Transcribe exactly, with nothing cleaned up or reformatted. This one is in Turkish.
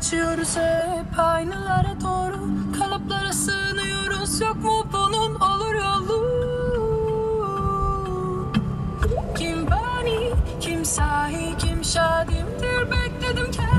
Kaçıyoruz hep aynalara doğru, kalıplara sığınıyoruz, yok mu bunun olur yolu? Kim bani, kim sahi, kim şadimdir, bekledim kendimi.